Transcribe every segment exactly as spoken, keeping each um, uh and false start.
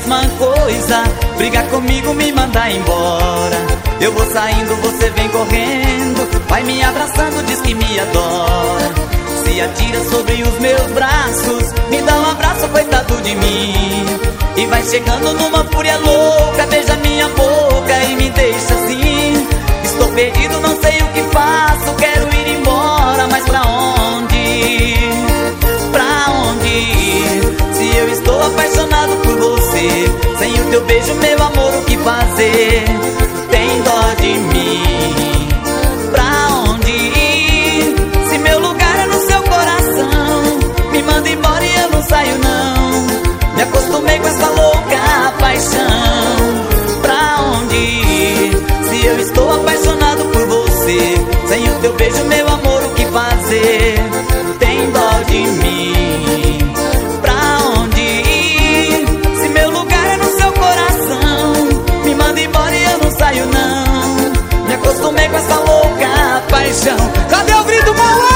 mesma coisa. Briga comigo, me manda embora. Eu vou saindo, você vem correndo, vai me abraçando, diz que me adora. Se atira sobre os meus braços, me dá um abraço, coitado de mim. E vai chegando numa fúria louca, beija minha boca e me deixa assim. Estou perdido, não sei o que faço, quero ir embora, mas pra onde? Pra onde ir? Se eu estou apaixonado por você, sem o teu beijo, meu amor, o que fazer? Tem dó de mim. Pra onde ir? Se meu lugar é no seu coração, me manda embora e eu não saio não. Me acostumei com essa louca paixão. Pra onde ir? Se eu estou apaixonado por você, sem o teu beijo, meu amor, o que fazer? Tem dó de mim. Pra onde ir? Se meu lugar é no seu coração, me manda embora e eu não saio não. Me acostumei com essa louca paixão. Cadê o grito, Mauá?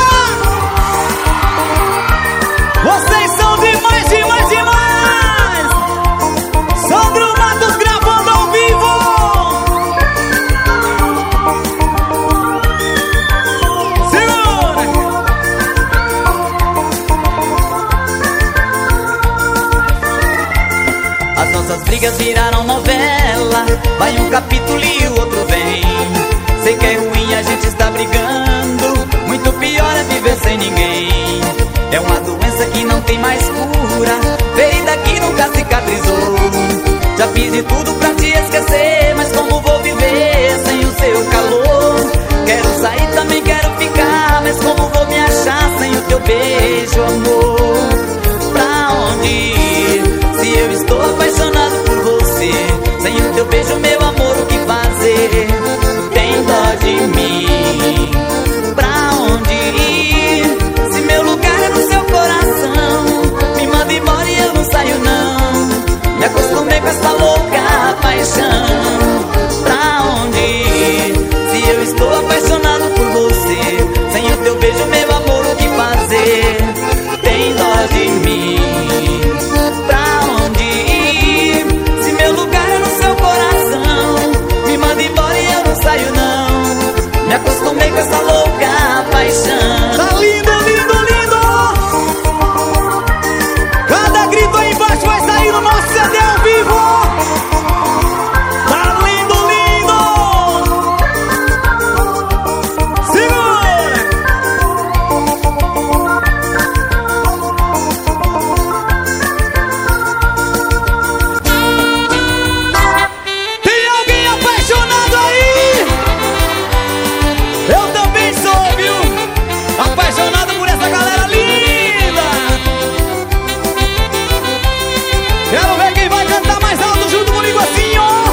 Vocês são demais, demais, demais! Sandro Matos gravando ao vivo! Segura! As nossas brigas viraram novela, vai um capítulo e o outro vem. Sei que é ruim, a gente está brigando, muito pior é viver sem ninguém. É uma doença que não tem mais cura, veio daqui nunca cicatrizou. Já fiz de tudo pra te esquecer, mas como vou viver sem o seu calor? Quero sair, também quero ficar, mas como vou me achar sem o teu beijo, amor? Pra onde ir? Se eu estou apaixonado por você, sem o teu beijo, meu amor, o que fazer? Tem dó de mim. Pra onde ir? Se meu lugar é no seu coração, me manda embora e eu não saio não. Me acostumei com essa louca paixão. Pra onde ir? Se eu estou apaixonado por você, sem o teu beijo, meu amor, o que fazer? Tem dó de mim. Pra onde ir? Se meu lugar é no seu coração, me manda embora e eu não saio não. Me acostumei com essa louca paixão. Tá lindo, lindo, lindo! Cada grito aí embaixo vai sair no nosso C D ao vivo! Tá lindo, lindo! Segura! Tem alguém apaixonado aí? Eu também sou, viu? Apaixonado por essa galera linda. Quero ver quem vai cantar mais alto junto comigo assim, ó.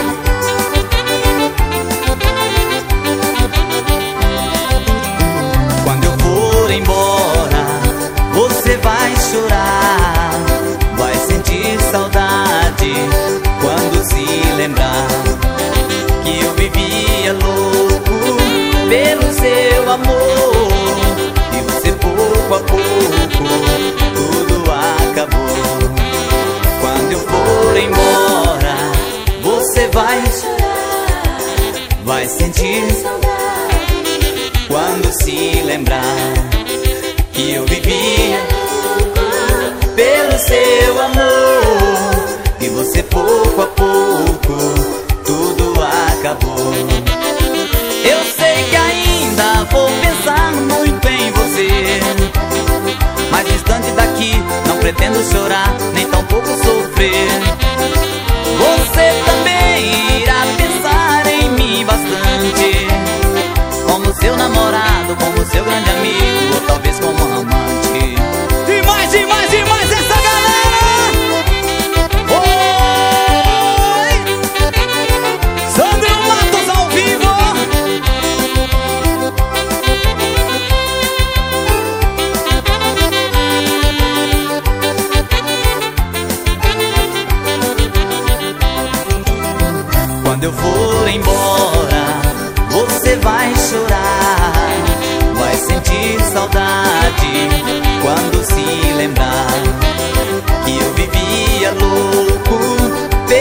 Quando eu for embora, você vai chorar, vai sentir saudade quando se lembrar que eu vivia louco pelo seu amor, e você pouco a pouco tudo acabou. Quando eu for embora, você vai chorar, vai sentir saudade quando se lembrar que eu vivia pelo seu amor, e você pouco a pouco tudo acabou. Eu sei que ainda vou pensar muito em você, mas distante daqui não pretendo chorar, nem tampouco sofrer. Você também irá pensar em mim bastante, como seu namorado, como seu grande amigo, ou talvez como amante. Demais, demais, demais essa galera! Oi! Sandro Matos ao vivo! Quando eu for embora, você vai chorar, vai sentir saudade quando se lembrar que eu vivia louco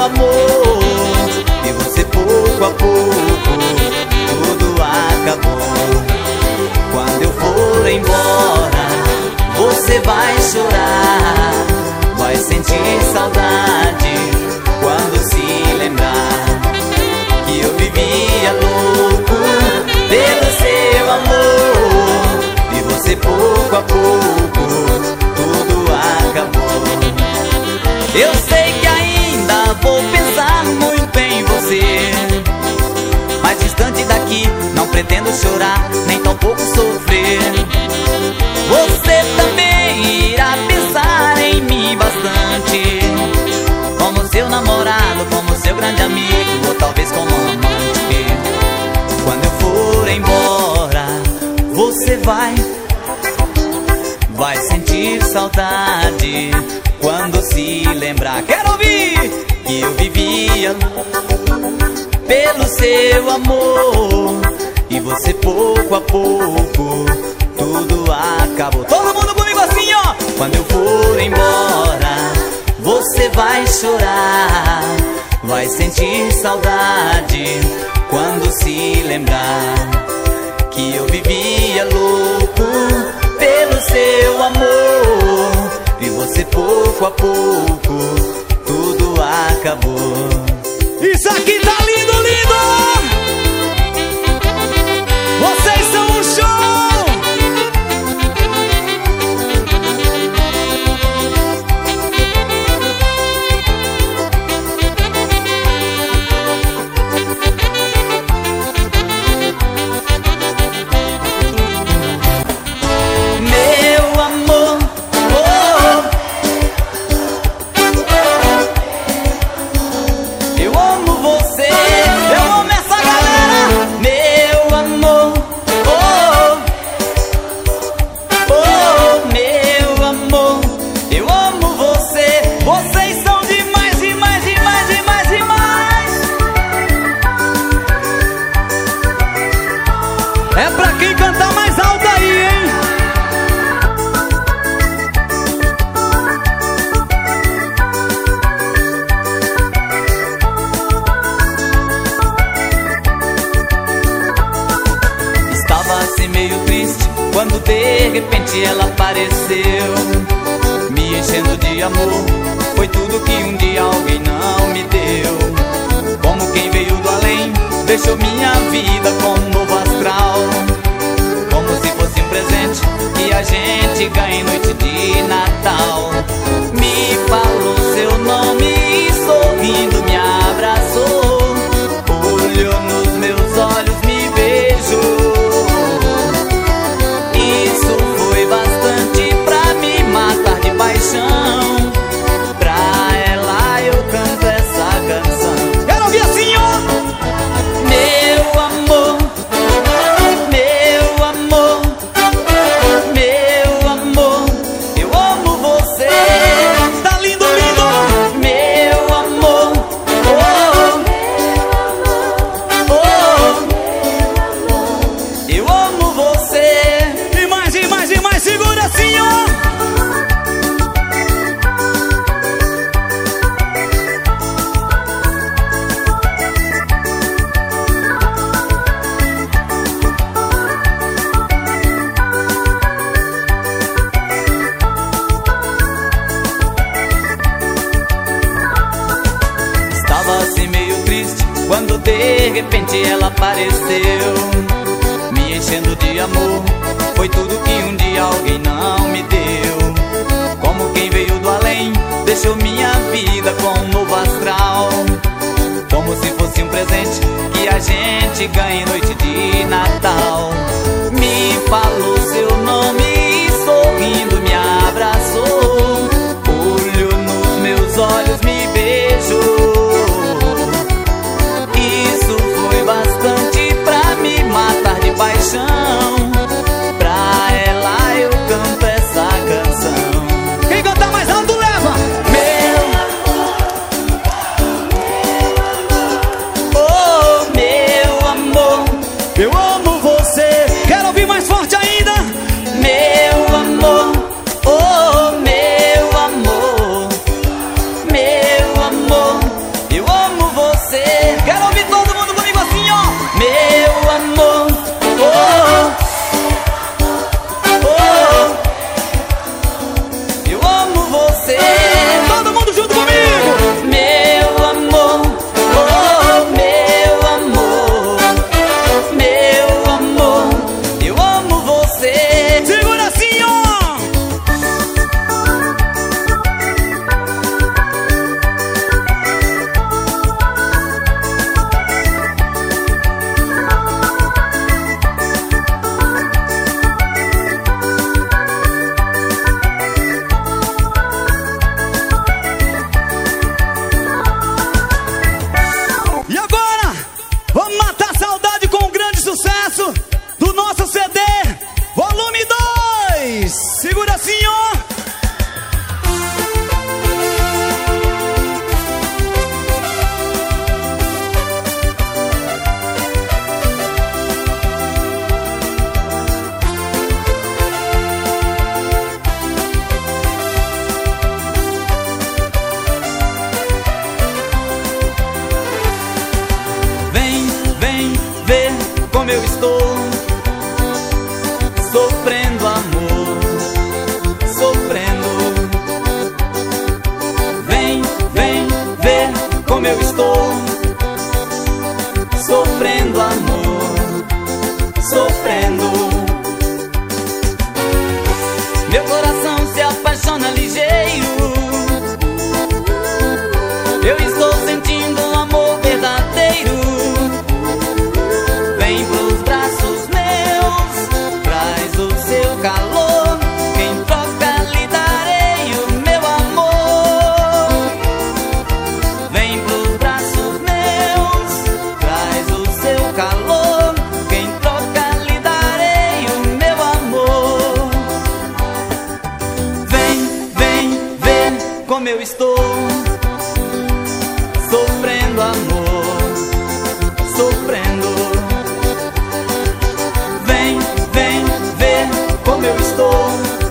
seu amor, e você pouco a pouco tudo acabou. Quando eu for embora, você vai chorar, vai sentir saudade quando se lembrar que eu vivia louco pelo seu amor, e você pouco a pouco tudo acabou. Eu sei que ainda vou pensar muito em você, mas distante daqui não pretendo chorar, nem tampouco sofrer. Você também irá pensar em mim bastante, como seu namorado, como seu grande amigo, ou talvez como amante. Quando eu for embora, você vai, vai sentir saudade quando se lembrar. Quero ouvir que eu vivia pelo seu amor, e você pouco a pouco tudo acabou. Todo mundo comigo assim, ó. Quando eu for embora, você vai chorar, vai sentir saudade quando se lembrar que eu vivia louco pelo seu amor, e você pouco a pouco tudo acabou. Isso aqui tá lindo, lindo! Vocês são um show! Meu amor, oh, eu amo você, eu amo essa galera. Meu amor, oh, oh, meu amor, eu amo você. Vocês são demais, demais, demais, demais, demais. É pra quem cantar mais alto aí, hein? Estava assim meio triste quando de repente ela apareceu, me enchendo de amor. Foi tudo que um dia alguém não me deu. Como quem veio do além, deixou minha vida com um novo astral, como se fosse um presente que a gente ganha em noite de Natal. Me falou seu nome e sorrindo me abraçou, olhou nos meus olhos, me beijou. Isso foi bastante pra me matar de paixão. Pra ela eu canto essa canção. Quero ouvir assim, ó! Meu amor, meu amor, meu amor, eu amo você. Tá lindo, lindo! Meu amor, oh, oh, eu amo você. E mais, e mais, e mais, segura assim, ó! Estava assim meio triste quando de repente ela apareceu, me enchendo de amor. Foi tudo que um dia alguém não me deu. Como quem veio do além, deixou minha vida com um novo astral, como se fosse um presente que a gente ganha em noite de Natal. Me falou seu nome e sorrindo me abraçou, olhou nos meus olhos, me beijou. Isso foi bastante pra me matar de paixão. Pra ela eu canto essa canção. Quem cantar mais alto leva! Meu, oh, meu amor, Eu amo você! Quero ouvir mais forte ainda! meu amor, oh, meu amor, meu amor, eu eu estou sofrendo amor, sofrendo. Vem, vem ver como eu estou sofrendo amor, sofrendo. Meu coração se apaixona ligeiro. Eu estou sentindo um amor verdadeiro. Vem pros braços meus, traz o seu calor. Quem troca lhe darei o meu amor. Vem pros braços meus, traz o seu calor. Quem troca lhe darei o meu amor. Vem, vem ver como eu estou sofrendo amor, sofrendo. Vem, vem ver como eu estou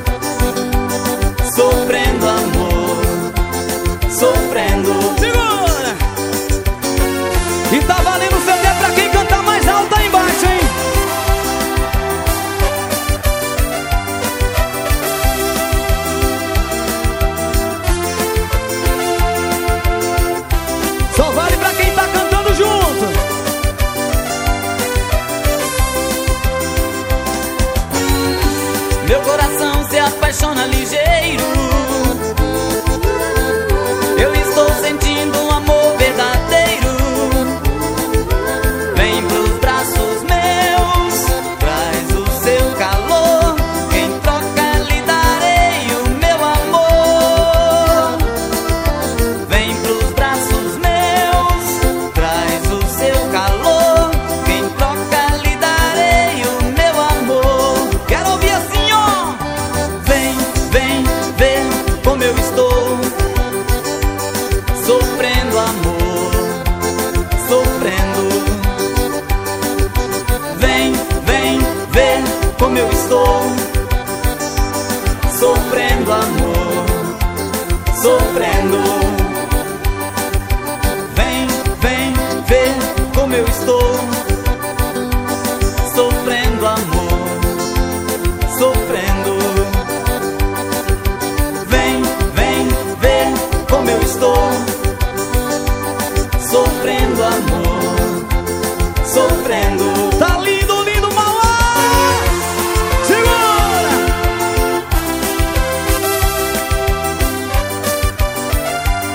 sofrendo amor, sofrendo. Segura! E tá valendo o C D pra quem canta mais alto aí embaixo, hein? Só vale pra quem tá cantando junto. Meu coração se apaixona ligeiro. Eu estou sentindo um amor verdadeiro. Vem pros braços meus, traz o seu calor. Quem troca lhe darei o meu amor. Vem pros braços meus, traz o seu calor. Quem troca lhe darei o meu amor. Quero ouvir assim, ó. Vem, vem ver como eu estou sofrendo amor, sofrendo. Vem, vem ver como eu estou sofrendo amor, sofrendo. Vem, vem ver como eu estou sofrendo amor, sofrendo. Vem, vem ver como eu estou sofrendo amor, sofrendo. Tá lindo, lindo, Mauá! Segura!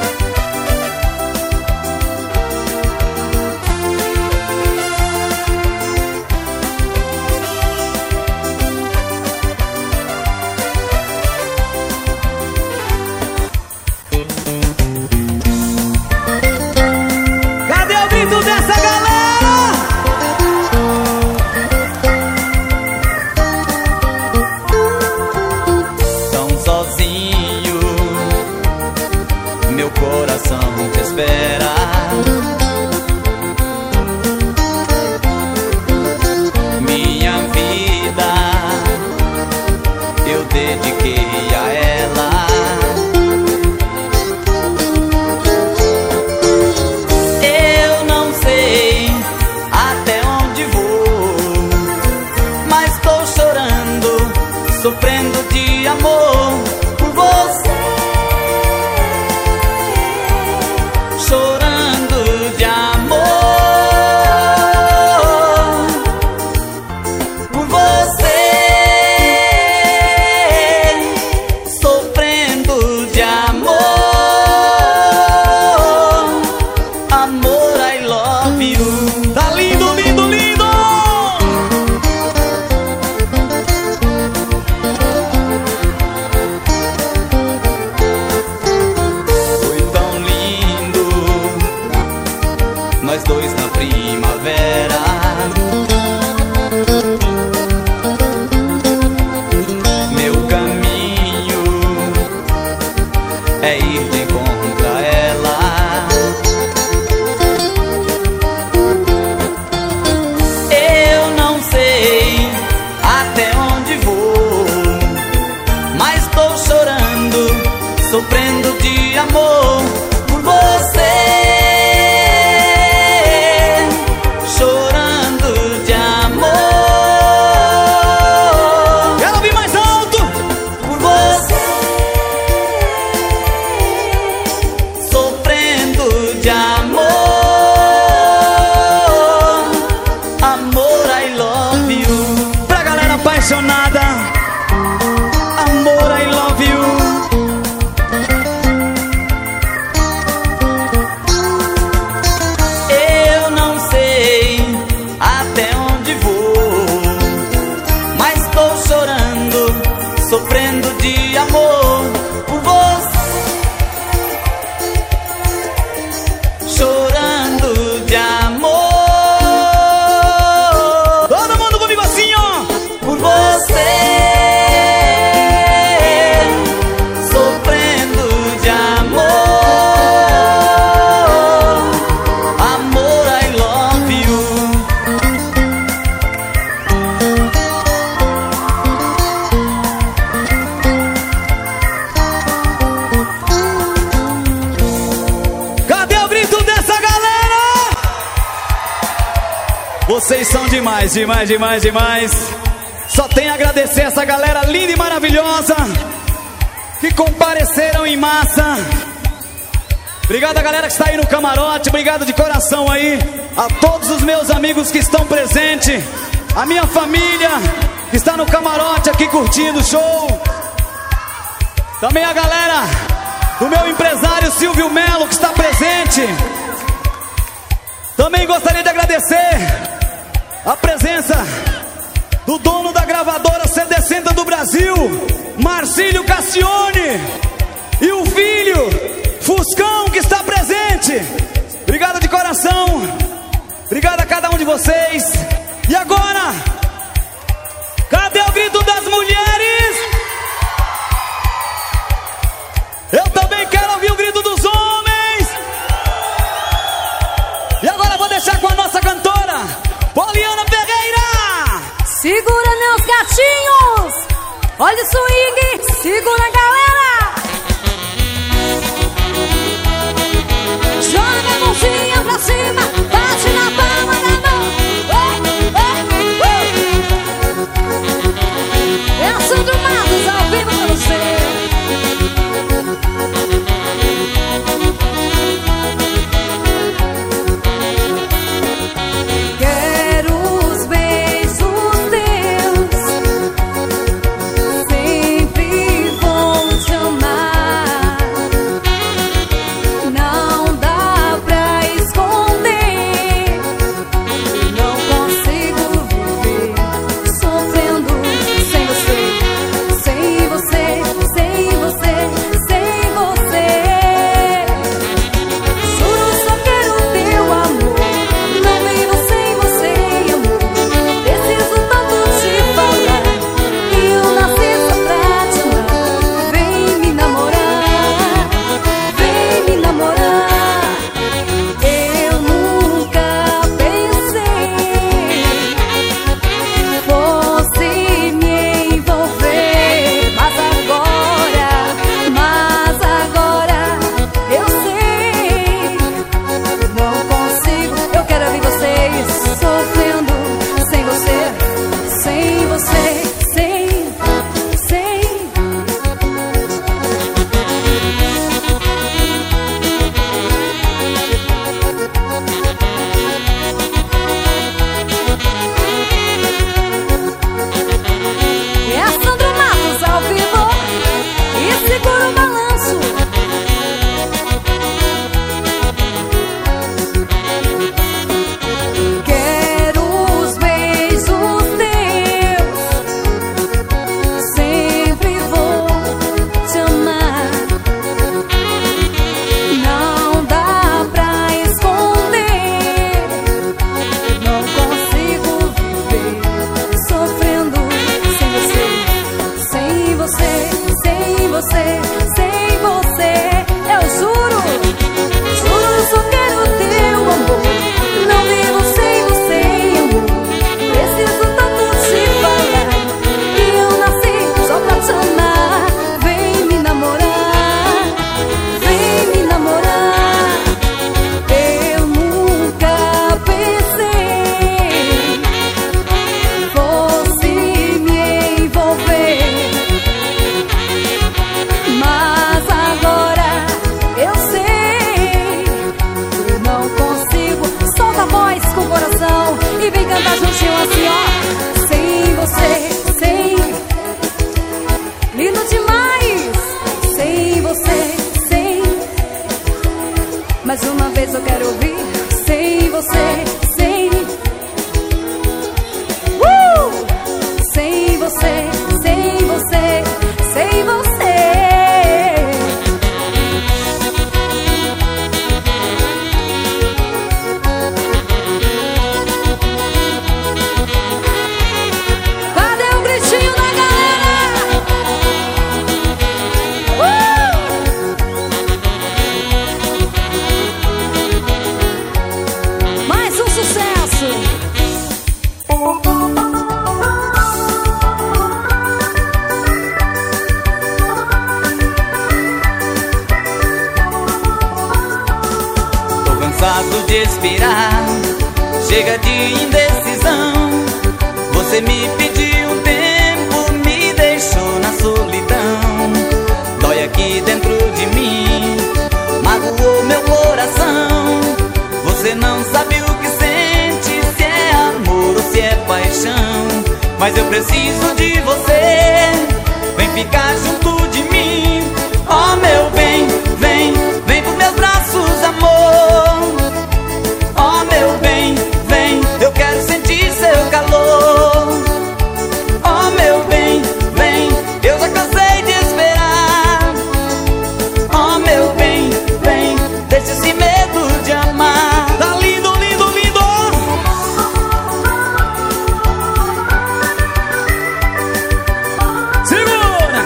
I love you. Pra galera apaixonada, amor, I love you. Eu não sei até onde vou, mas tô chorando, sofrendo de amor por você. Chorando de amor. Todo mundo comigo assim, ó. Por você. Sofrendo de amor. Amor, I love you. Cadê o grito dessa galera? Vocês são demais, demais, demais, demais. Só tenho a agradecer essa galera linda e maravilhosa que compareceram em massa. Obrigado a galera que está aí no camarote. Obrigado de coração aí a todos os meus amigos que estão presentes, a minha família que está no camarote aqui curtindo o show. Também a galera do meu empresário Silvio Melo que está presente. Também gostaria de agradecer a presença do dono da gravadora C D Center do Brasil, Marcílio Cassione, e o filho Fuscão que está presente. Obrigado de coração. Obrigado a cada um de vocês. E agora, cadê o grito das mulheres? Eu também quero ouvir o grito dos homens. E agora vou deixar com a nossa cantora Poliana Ferreira. Segura meus gatinhos. Olha o swing. Segura a galera. Joga a mãozinha pra cima. Bate na palma da mão. Oh, oh, oh. É a Sandro Matos ao vivo pra você. Não dá pra esconder. chega de indecisão. Você me pediu um tempo, me deixou na solidão. Dói aqui dentro de mim, magoou meu coração. Você não sabe o que sente, se é amor ou se é paixão. Mas eu preciso de você, vem ficar junto de mim. Oh meu bem, vem, vem pros meus braços, amor. Oh meu bem, vem, eu quero sentir seu calor. Oh meu bem, vem, eu já cansei de esperar. Oh meu bem, vem, deixa esse medo de amar. Tá lindo, lindo, lindo. Segura.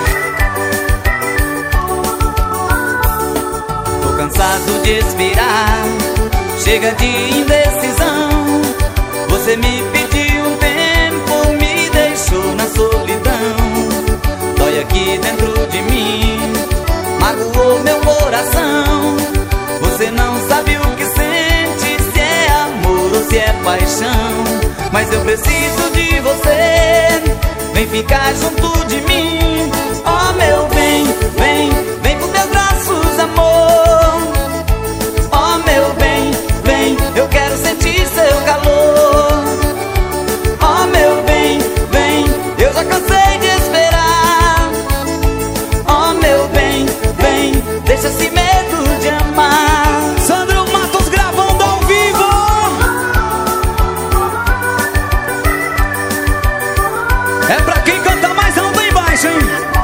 Tô cansado de esperar, chega de indecisão. Você me pediu um tempo, me deixou na solidão. Dói aqui dentro de mim, magoou meu coração. Você não sabe o que sente, se é amor ou se é paixão. Mas eu preciso de você, vem ficar junto de mim. Oh meu bem, vem, vem pros meus braços, amor. Oh meu bem, vem, eu quero sentir seu calor. Oh meu bem, vem, eu já cansei de esperar. Oh meu bem, vem, deixa esse medo de amar. Sandro Matos gravando ao vivo. É pra quem canta mais alto aí embaixo, hein?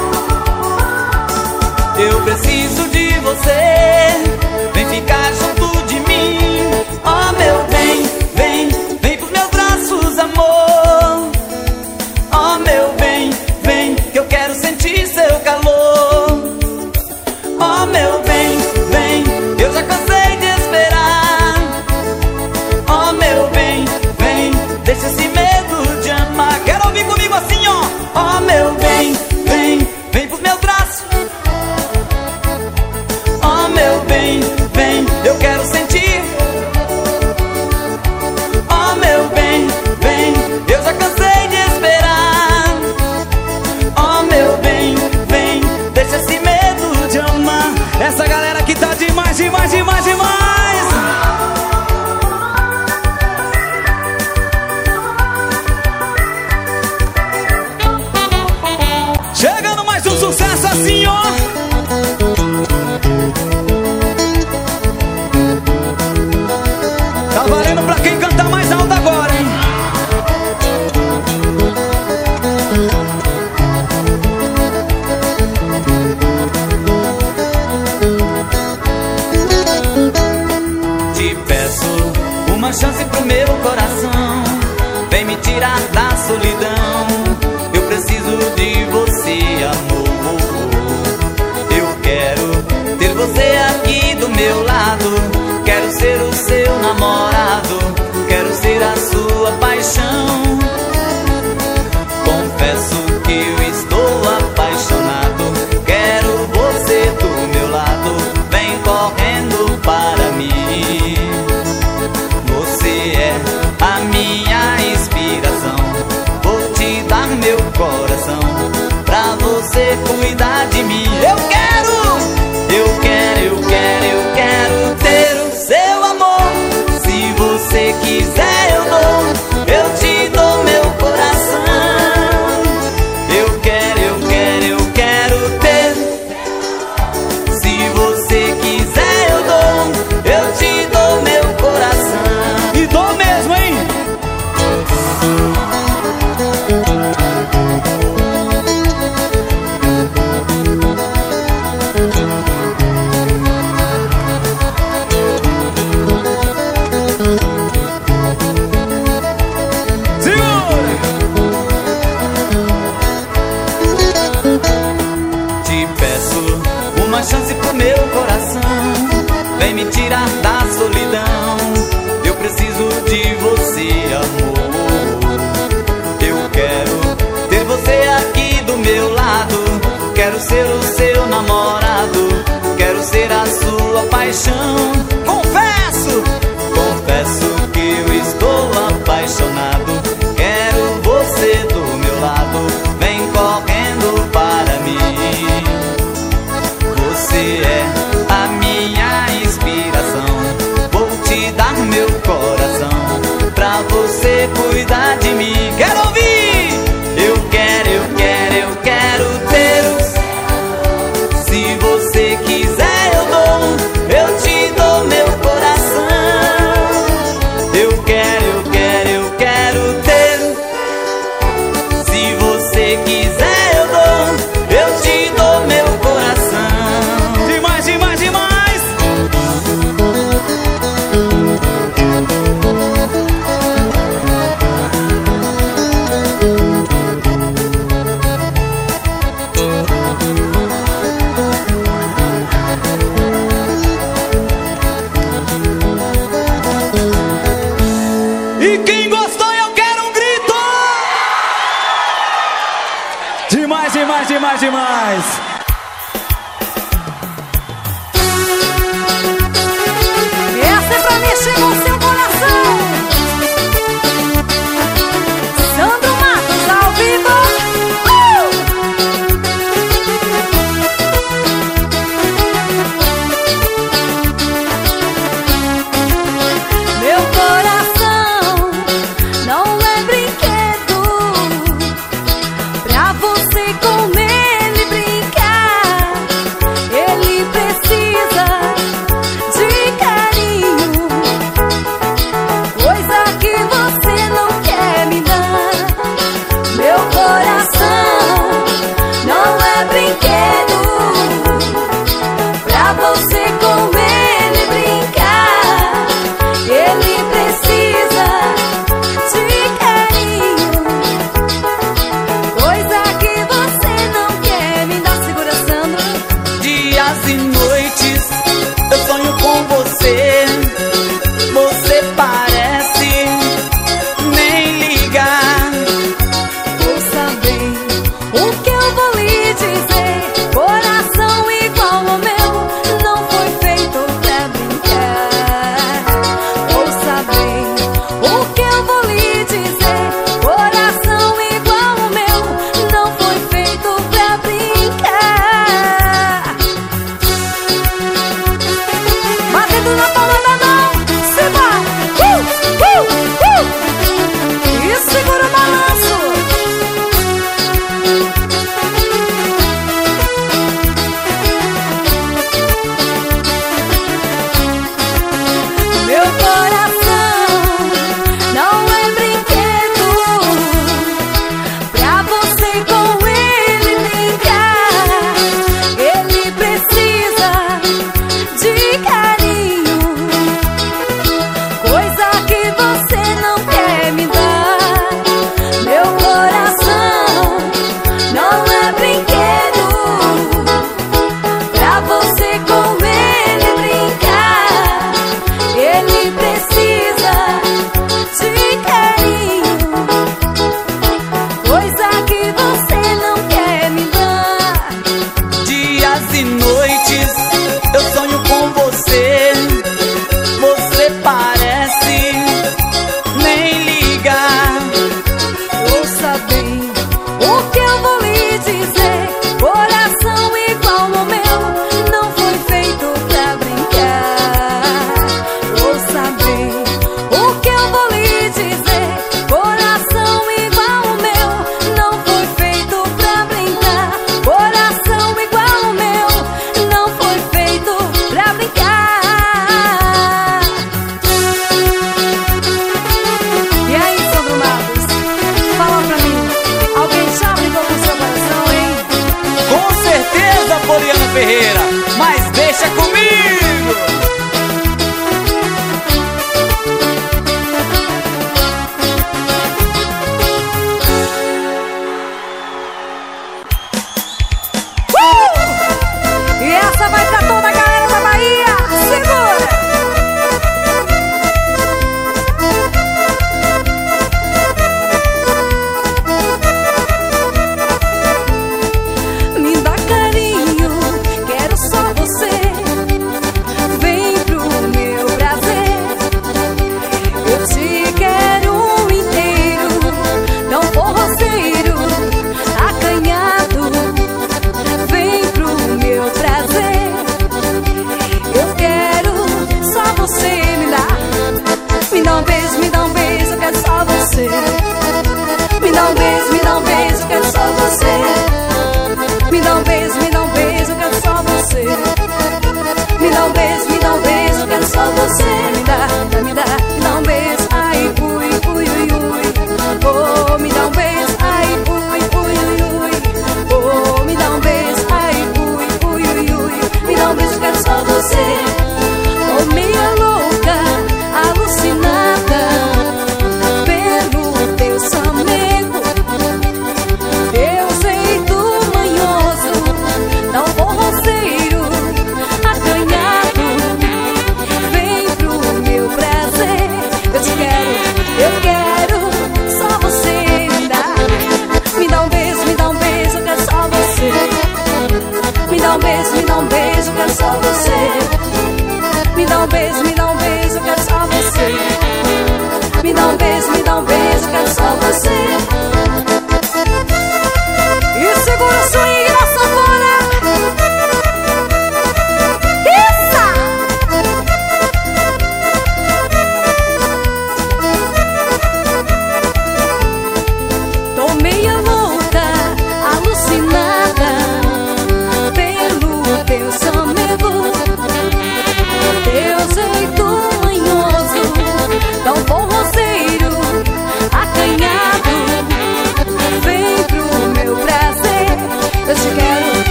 Eu preciso de você, vem ficar junto de mim. Oh meu bem, vem, vem pros meus braços, amor. Oh meu bem, vem, que eu quero sentir seu calor. Oh meu bem, vem, eu já cansei de esperar. Oh meu bem, vem, deixa esse medo de amar. Quero ouvir comigo assim, ó. Oh meu bem, vem, vem pros meus braços. Oh meu bem, vem, eu quero sentir. Oh meu bem, vem, eu já cansei de esperar. Oh meu bem, vem, deixa esse medo de amar. Essa galera que tá demais, demais, demais, demais. Chegando mais um sucesso assim, ó. Tá valendo pra quem canta mais alto agora, hein? Te peço uma chance pro meu coração, vem me tirar da solidão. Eu preciso de você, amor. Eu quero ter você aqui do meu lado. Quero ser o seu namorado, quero ser a sua paixão. Confesso que eu estou apaixonado. Quero você do meu lado, vem correndo para mim. Você é a minha inspiração, vou te dar meu coração, pra você cuidar de mim. Eu quero, eu quero, eu quero, eu quero ter o seu amor. Se você quiser eu dou, eu te dou meu coração. Eu quero, eu quero, eu quero ter. Se você quiser eu dou, eu te dou meu coração. E dou mesmo, hein? Te peço uma chance pro meu coração, vem me tirar da solidão. Eu preciso de você, amor. Eu quero ter você aqui do meu lado. Quero ser o seu namorado, quero ser a sua paixão. Confesso, confesso confesso que eu estou apaixonado. Quero você do meu lado, vem correndo para mim. Você é a minha inspiração, vou te dar meu coração pra você cuidar de mim. Quero ouvir! Eu quero, eu quero, eu quero ter. Se você quiser eu dou, eu te dou meu coração. Eu quero, eu quero, eu quero ter. Se você quiser eu dou, eu te dou meu coração. Demais, demais, demais! E quem gostou, eu quero um grito! Demais, demais, demais, demais! Essa é pra mexer com seu coração. Sandro Matos ao vivo. Uh! Meu coração não é brinquedo pra você com ele brincar.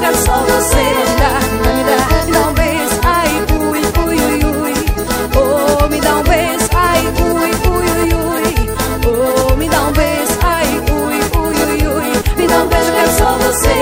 quero só você. Me dá, me dá, me dá um beijo, ai, ui, ui, ui, ui. Oh, me dá um beijo, ai, ui, ui, ui, ui. Oh, me dá um beijo, ai, ui, ui, ui, ui. Me dá um beijo, quero só você.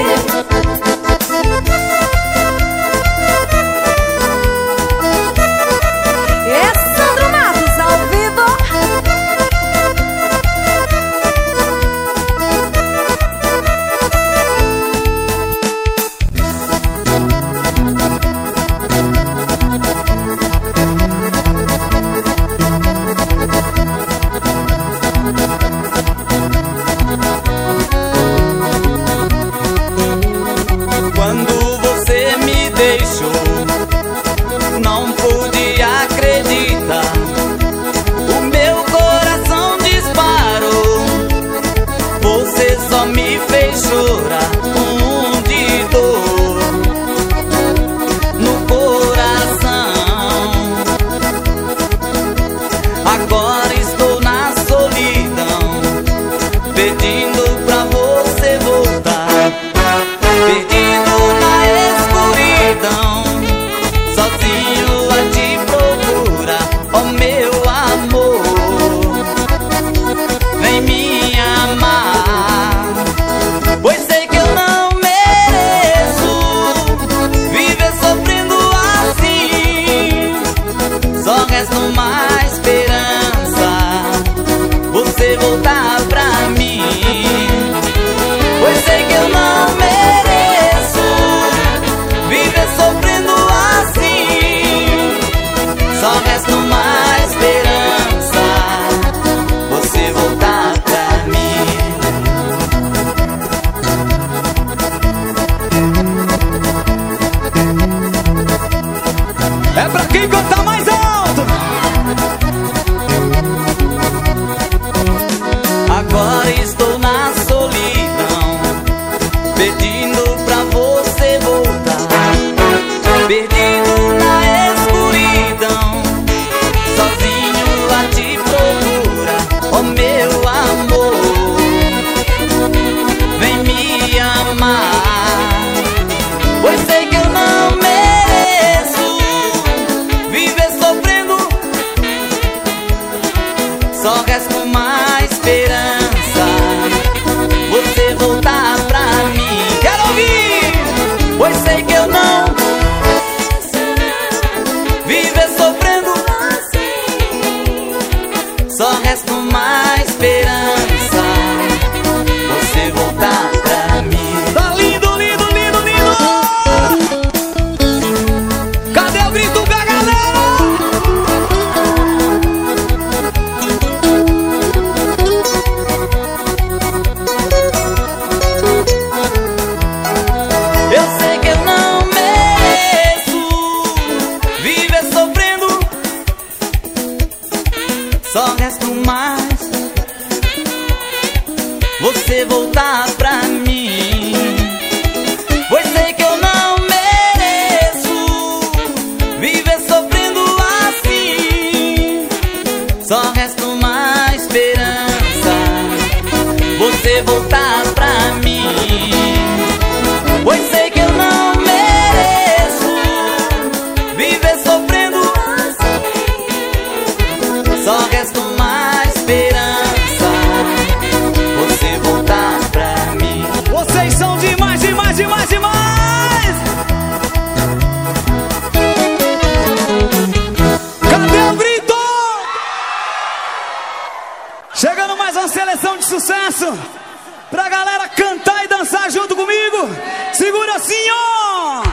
Pra galera cantar e dançar junto comigo. Segura assim, ó.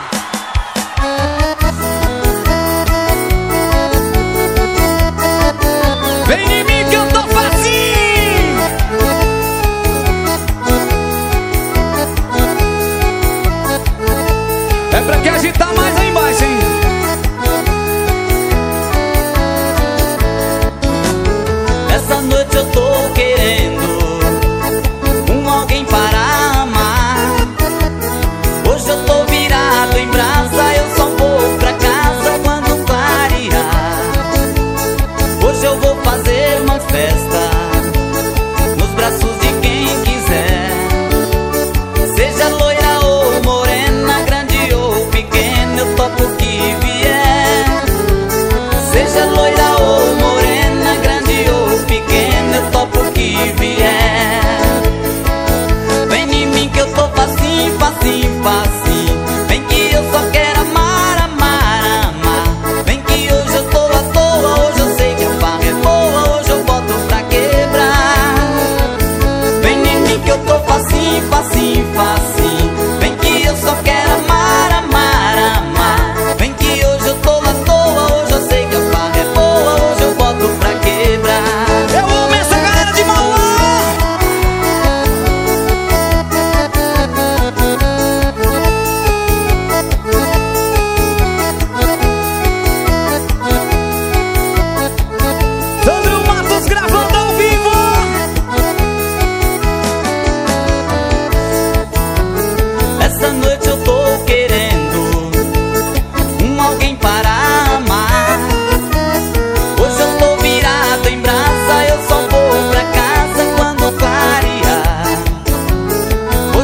Vem em mim que eu tô facinho. É pra que agitar mais aí embaixo, hein? Essa noite eu tô querendo um alguém para amar. Hoje eu tô virado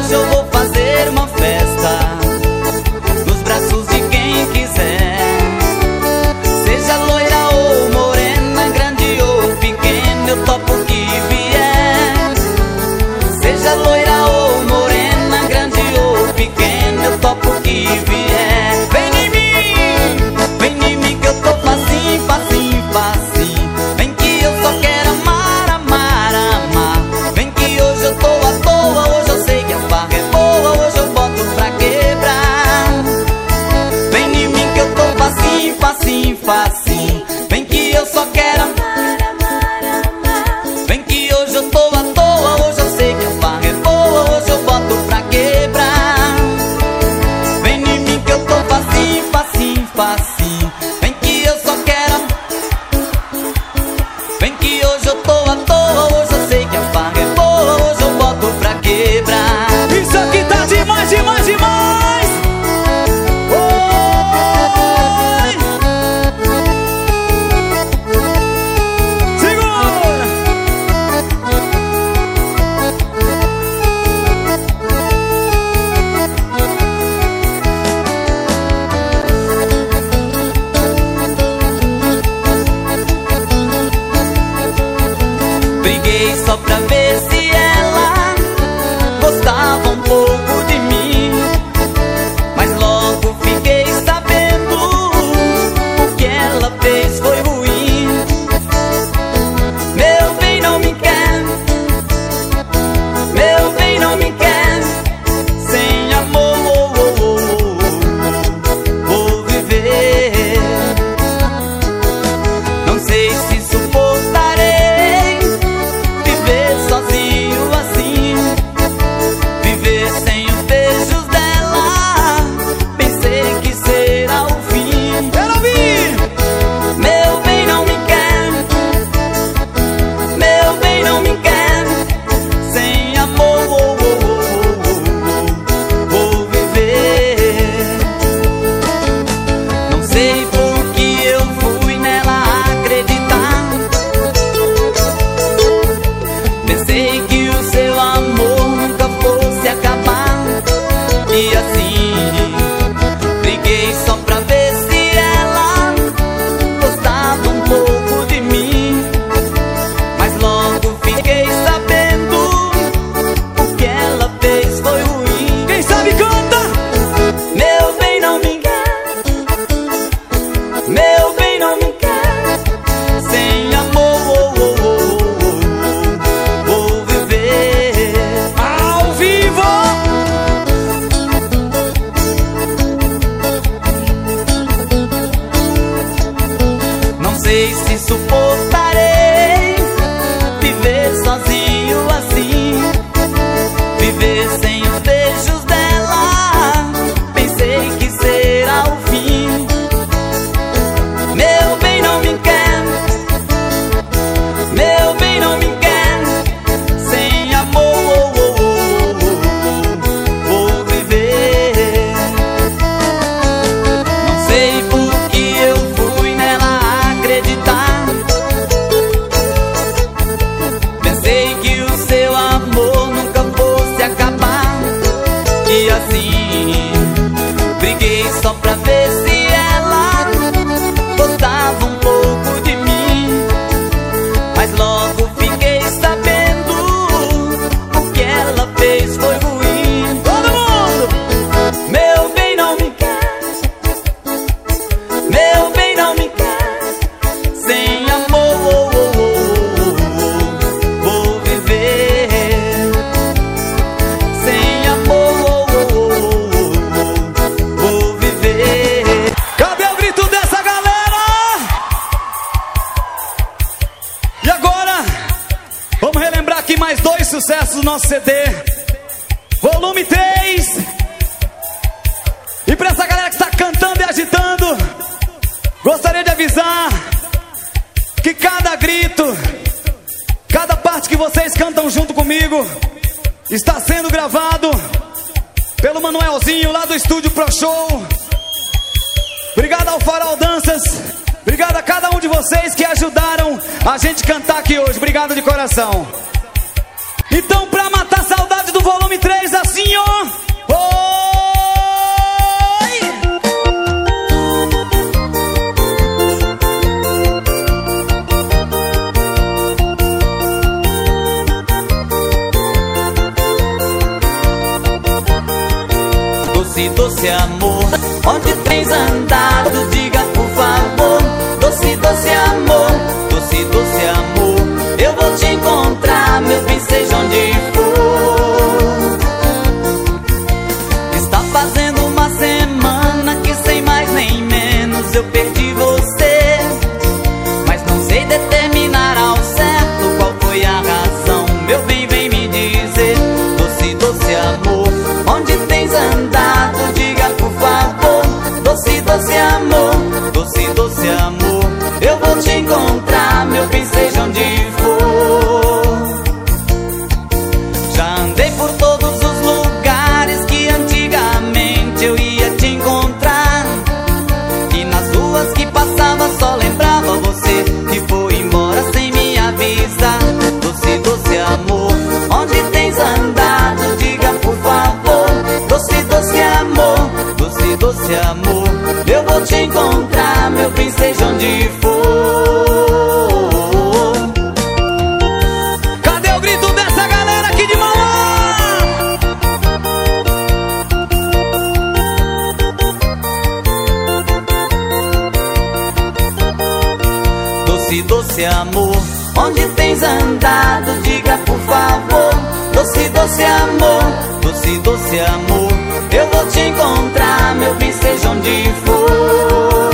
hoje eu vou fazer uma festa nos braços de quem quiser. Seja loira ou morena, grande ou pequena, eu topo o que vier. Seja loira ou morena, grande ou pequena, eu topo o que vier. Vem em mim, vem em mim que eu tô facinho, facinho, facinho. Vem que eu só quero amar, amar, amar. Vem que hoje eu tô à toa, hoje eu sei que a farra é boa, hoje eu boto pra quebrar. Vem em mim que eu tô facinho, facinho, facinho. Vem que eu só quero amar, amar, amar. Vem que hoje eu tô à toa, hoje eu sei que a farra é boa, hoje eu boto pra quebrar. Vem em mim que eu tô facinho, facinho, facinho. Vem que eu só quero. Vem que hoje eu tô à toa, hoje eu sei que a farra é boa, hoje eu boto pra quebrar. Isso aqui tá demais, demais, demais. Oi! Segura! Briguei só pra ver se ela gostava um pouco de mim, mas logo fiquei sabendo o que ela fez foi ruim. Meu bem não me quer, meu bem não me quer. Sem amor oh, oh, oh, oh, vou viver. Não sei se suportarei viver sozinho assim, viver sem os beijos dela. Pensei que será o fim. Quero ouvir! Meu bem não me quer, meu bem não me quer. Sem amor oh, oh, oh, oh, oh, vou viver. Não sei por que eu fui nela acreditar. Pensei que o seu amor nunca fosse acabar. E assim, briguei só pra ver se ela gostava um pouco de mim, mas logo fiquei sabendo o que ela fez foi ruim. Quem sabe canta! Meu bem não me quer, meu bem não me quer. Sem amor oh, oh, oh, oh, vou viver. Ao vivo! Não sei se suportarei viver sozinho assim, viver sem os beijos dela. Pensei que será o fim. Meu bem não me quer, meu bem não me quer. Sem amor oh, oh, oh, oh, vou viver. Não sei por que eu fui nela acreditar. Pensei que o seu amor nunca fosse acabar. E assim, briguei só pra ver se ela gostava um pouco de mim, mas logo fiquei sabendo o que ela fez foi ruim. Todo mundo! Meu bem não me quer, meu bem não me quer. Sem amor oh, oh, oh, oh, vou viver. Sem amor oh, oh, oh, oh, vou viver. Cadê o grito dessa galera? E agora, vamos relembrar aqui mais dois sucessos do nosso C D, volume três. E pra essa galera que está cantando e agitando, gostaria de avisar que cada grito, cada parte que vocês cantam junto comigo, está sendo gravado pelo Manuelzinho lá do estúdio Pro Show. Obrigado ao Farol Danças. Obrigado a cada um de vocês que ajudaram a gente cantar aqui hoje. Obrigado de coração. Então, pra matar a saudade do volume três, assim, ó. Doce, doce amor, onde tens andado? Diga por favor. Doce, doce amor, doce, doce amor, eu vou te encontrar, meu bem, seja onde for. Está fazendo uma semana que sem mais nem menos eu perdi você, mas não sei determinar ao certo qual foi a razão. Meu bem, vem me dizer. Doce, doce amor, onde tens andado? Diga por favor. Doce, doce amor, doce, doce amor, eu vou te encontrar, meu bem, seja onde for. Já andei por todos os lugares que antigamente eu ia te encontrar, e nas ruas que passava só lembrava você, que foi embora sem me avisar. Doce, doce amor, onde tens andado? Diga por favor. Doce, doce amor, doce, doce amor, eu vou te encontrar, meu bem, seja onde for. Cadê o grito dessa galera aqui de Mauá? Doce, doce amor, onde tens andado? Diga por favor. Doce, doce amor, doce, doce amor, eu vou te encontrar, meu bem, seja onde for.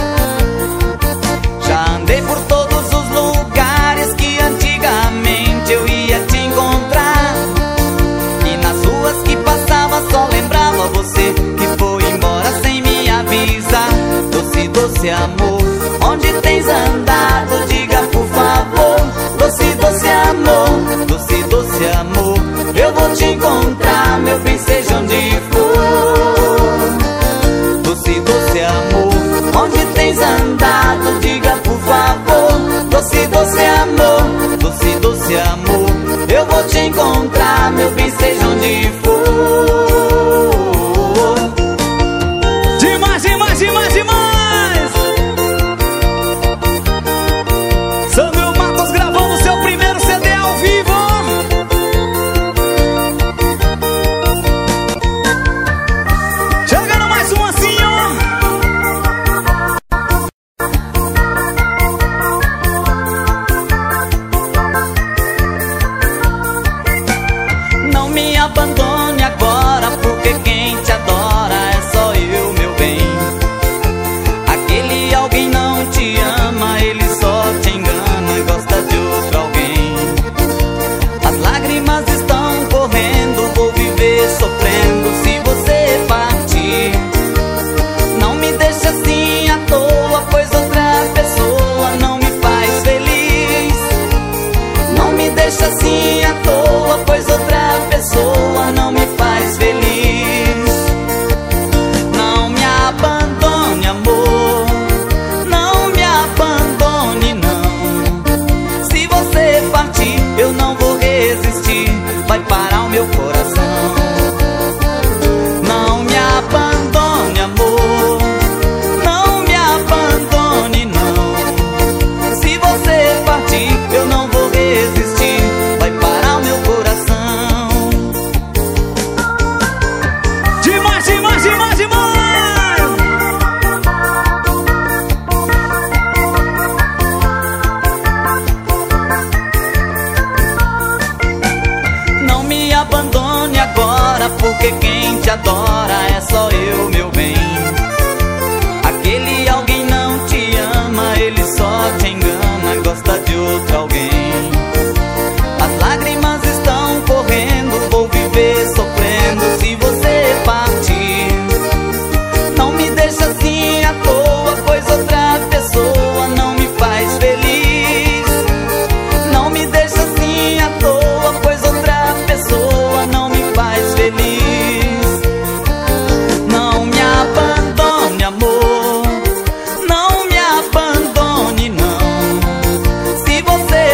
Já andei por todos os lugares que antigamente eu ia te encontrar, e nas ruas que passava só lembrava você, que foi embora sem me avisar. Doce, doce amor, onde tens andado? Diga por favor. Doce, doce amor, doce, doce amor, eu vou te encontrar, meu bem, seja onde for. Doce, doce amor, onde tens andado? Diga por favor. Doce, doce amor, doce, doce amor, eu vou te encontrar, meu bem, seja onde for. Demais, demais, demais, demais! Sandro Matos gravando seu primeiro C D ao vivo. Chegando mais um assim, ó. Não me abandone agora, porque quem te adora é só eu, meu bem. Aquele alguém não te ama, ele só te engana, gosta de outro alguém. As lágrimas estão correndo, vou viver sofrendo se você partir. Não me deixe assim à toa, pois outra pessoa não me faz feliz. Não me deixe assim à toa, pois outra pessoa não me faz feliz. Não me abandone, amor, não me abandone, não. Se você partir, eu não vou resistir, vai parar o meu coração. Não me abandone, amor, não me abandone, não. Se você partir, eu não vou resistir, vai parar o meu coração. Demais, demais, demais, demais! Não me abandone agora, porque quem te adora é só eu, meu bem. Aquele alguém não te ama, ele só te engana, gosta de outro alguém. As lágrimas estão correndo, vou viver sofrendo se você partir. Não me deixe assim à toa, pois outra pessoa não me faz feliz. Não me deixe assim à toa, pois outra pessoa não me faz feliz. Não me abandone, amor, não me abandone, não. Se você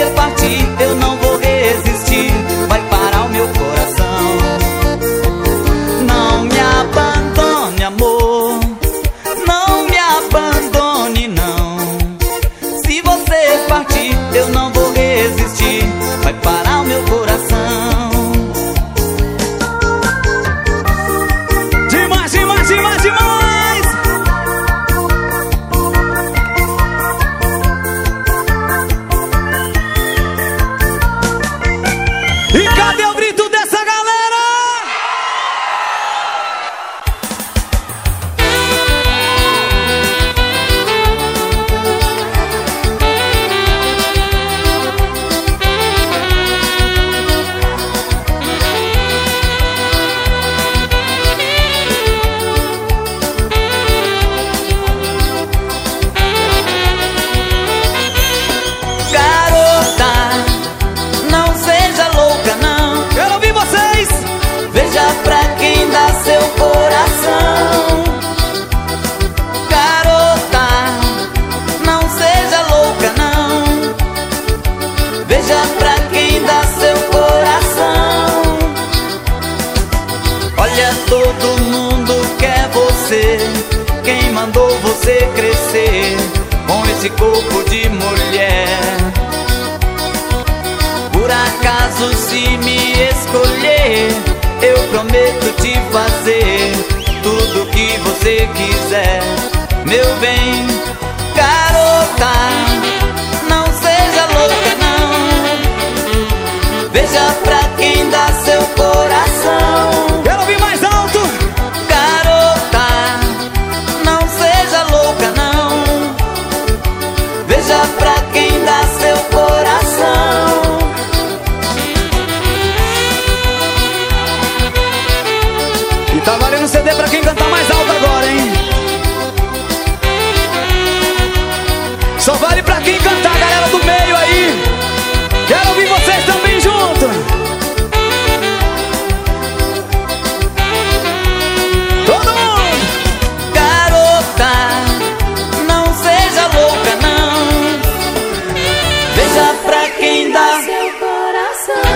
Olha, todo mundo quer você. Quem mandou você crescer com esse corpo de mulher? Por acaso, se me escolher, eu prometo te fazer tudo que você quiser. Meu bem, garota, não seja louca não. Veja pra quem dá seu coração. Quero ouvir mais alto. Garota, não seja louca não. Veja pra quem dá seu coração. E tá valendo C D pra quem cantar mais alto agora, hein? Só vale pra quem cantar, galera do meio aí. Quero ouvir vocês também junto. Todo mundo. Garota, não seja louca não. Veja pra quem dá seu coração.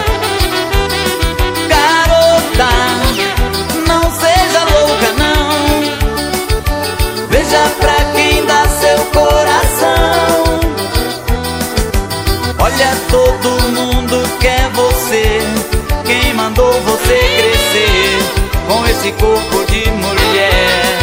Garota, não seja louca não. Veja pra quem dá seu coração. Olha, todo mundo quer você. Quem mandou você crescer com esse corpo de mulher?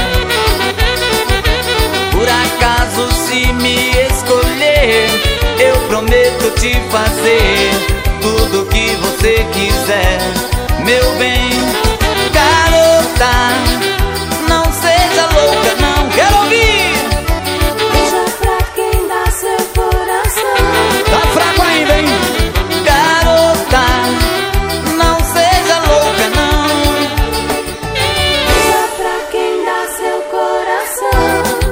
Por acaso, se me escolher, eu prometo te fazer tudo que você quiser. Meu bem, garota, não seja louca não. Quero ouvir. Veja pra quem dá seu coração. Tá fraco ainda, hein? Garota, não seja louca não. Veja pra quem dá seu coração.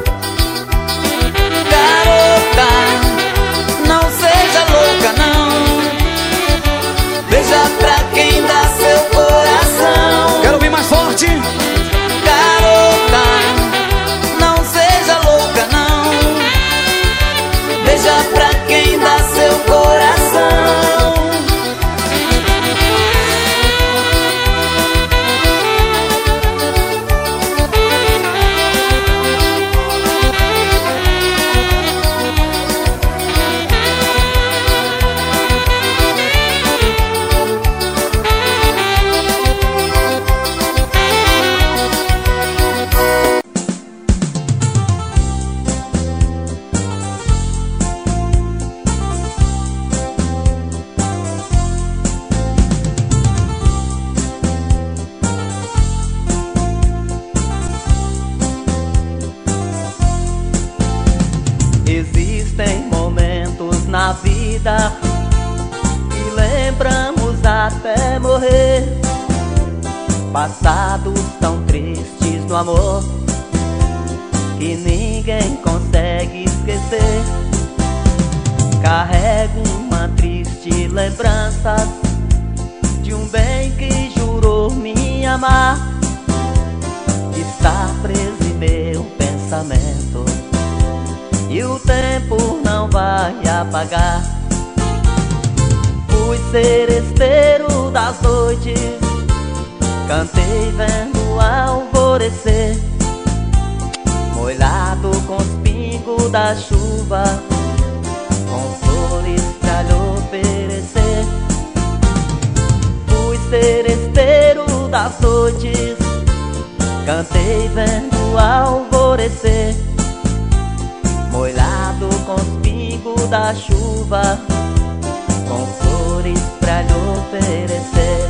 Garota, não seja louca não. Veja pra quem dá seu coração. Quero ouvir mais forte. Garota, não seja louca não. Veja pra quem dá seu coração. Existem momentos na vida que lembramos até morrer. Passados tão tristes do amor que ninguém consegue esquecer. Carrego uma triste lembrança de um bem que jurou me amar. Está preso em meu pensamento e o tempo não vai apagar. Fui seresteiro das noites, cantei vendo o alvorecer, molhado com os pingos da chuva, com flores pra lhe oferecer. Fui seresteiro das noites, cantei vendo o alvorecer, molhado com os pingos da chuva, com flores pra lhe oferecer.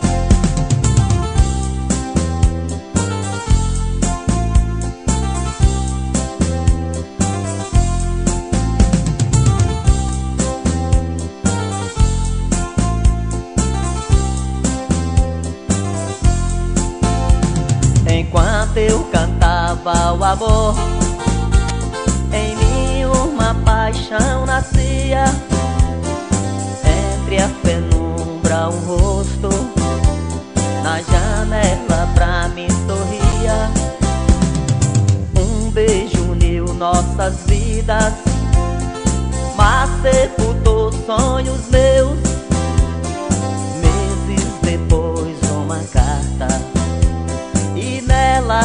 Enquanto eu cantava o amor, em mim uma paixão nascia. Entre a penumbra um rosto, na janela pra mim sorria. Um beijo uniu nossas vidas, mas sepultou sonhos meus. Meses depois uma carta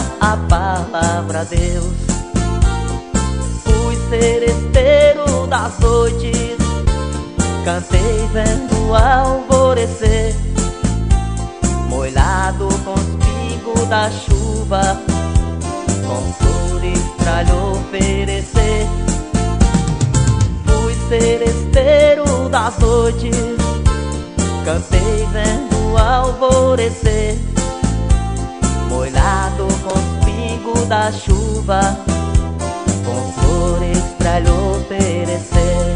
era a palavra Deus. Fui seresteiro das noites, cantei vendo o alvorecer, molhado com os pingos da chuva, com flores pra lhe oferecer. Fui seresteiro das noites, cantei vendo o alvorecer, molhado com os pingos da chuva, com flores pra lhe oferecer.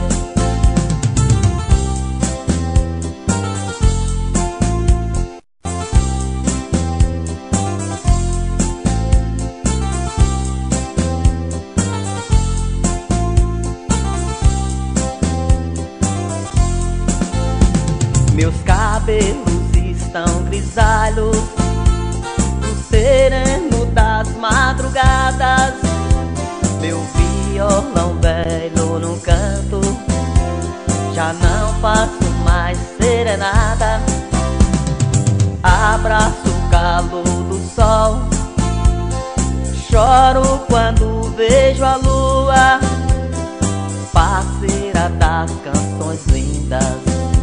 Meus cabelos estão grisalhos no sereno das madrugadas, meu violão velho num canto, já não faço mais serenada. Abraço o calor do sol, choro quando vejo a lua, parceira das canções lindas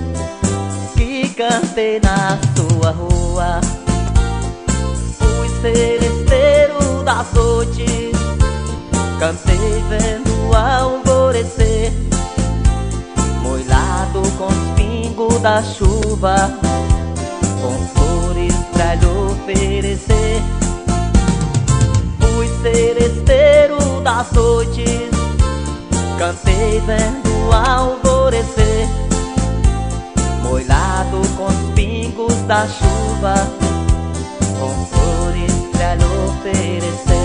que cantei na sua rua. Fui seresteiro das noites, cantei vendo o alvorecer, molhado com os pingos da chuva, com flores pra lhe oferecer. Fui seresteiro das noites, cantei vendo o alvorecer, molhado com os pingos da chuva, com flores pra lhe oferecer.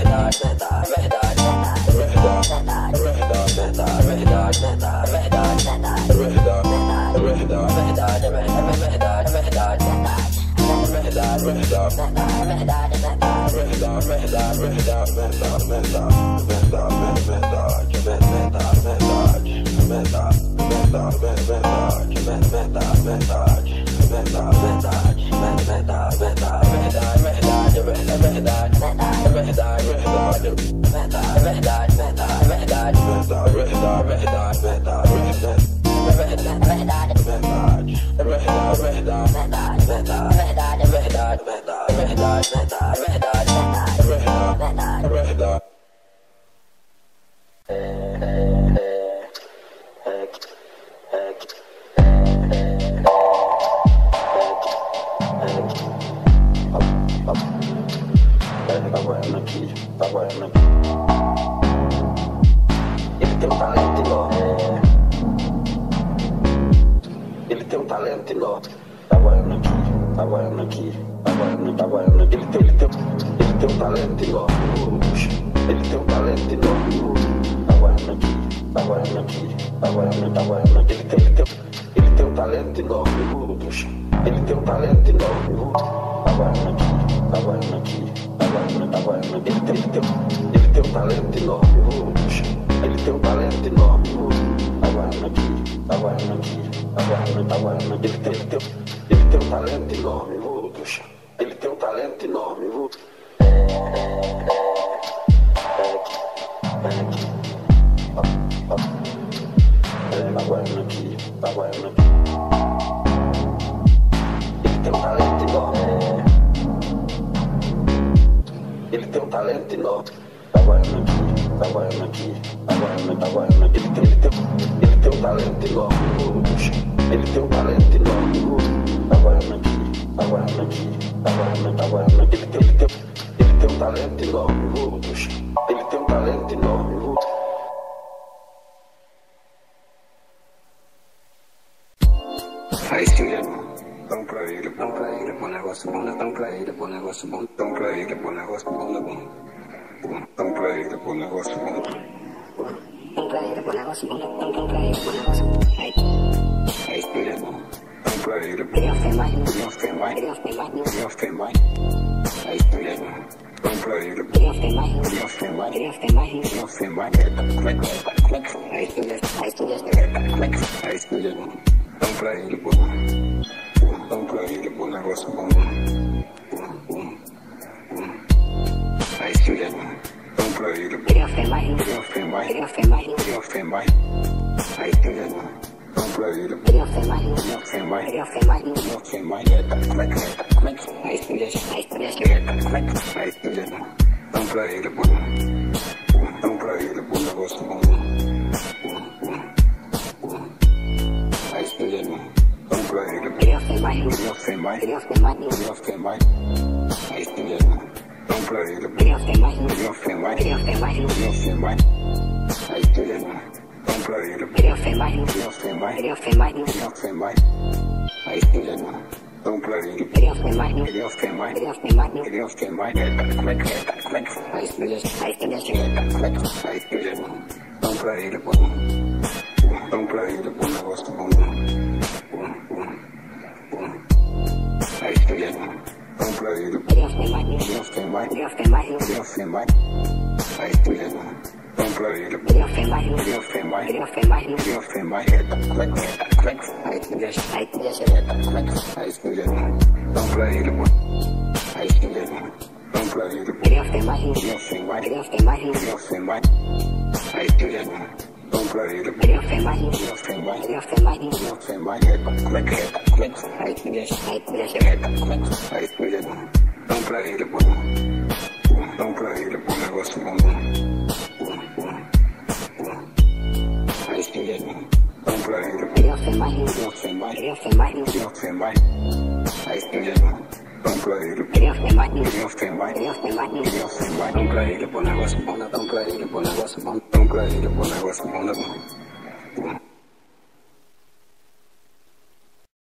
verdade, verdade, verdade, verdade, verdade, verdade. Vamos pra ele, pô, negócio bom, vamos pra ele, pô, negócio bom, né, bom.